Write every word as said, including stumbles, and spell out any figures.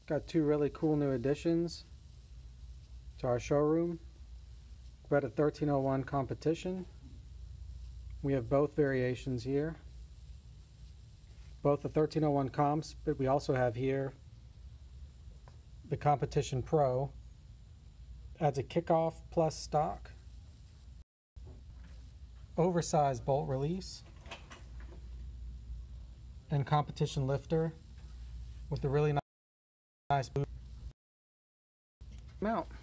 Got two really cool new additions to our showroom. Beretta thirteen oh one competition. We have both variations here. Both the thirteen oh one comps, but we also have here the Competition Pro. Adds a kickoff plus stock, oversized bolt release, and competition lifter with a really nice boot mount.